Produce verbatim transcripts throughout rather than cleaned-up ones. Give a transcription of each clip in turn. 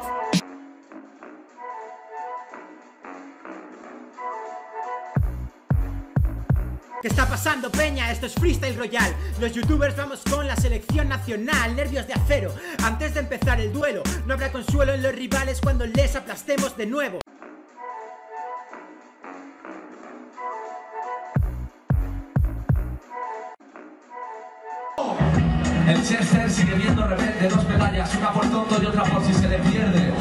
¿Qué está pasando, peña? Esto es Freestyle Royal. Los youtubers vamos con la selección nacional. Nervios de acero, antes de empezar el duelo. No habrá consuelo en los rivales cuando les aplastemos de nuevo. El Chester sigue viendo rebelde, dos medallas, una por tonto y otra por si se le pierde.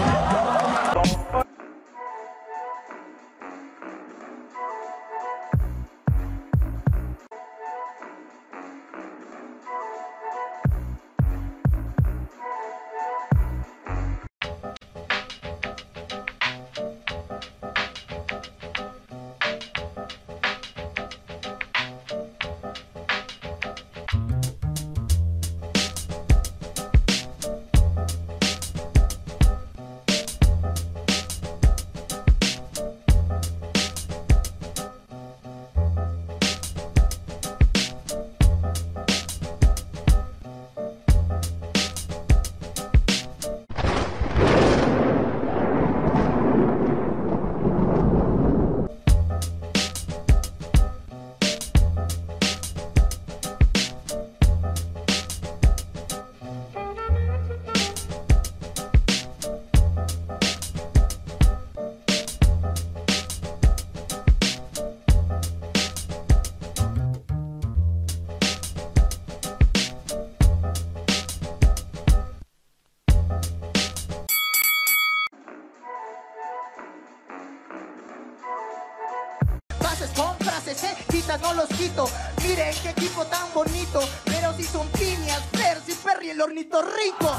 Con frases hechizas no los quito. Miren qué equipo tan bonito. Pero si son piñas, Percy, Perry, el ornitorrinco.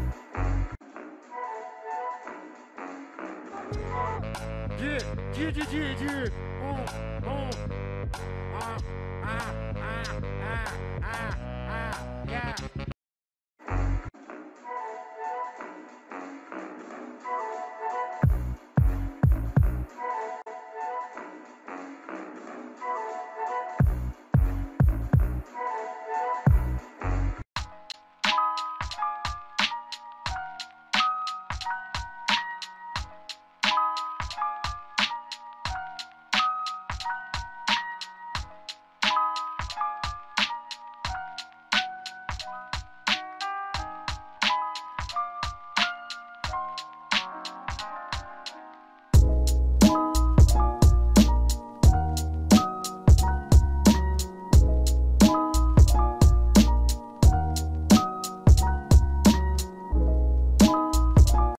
Yeah, yeah, yeah, yeah, yeah. Oh, oh. Ah, ah, ah, ah, ah, ah, yeah.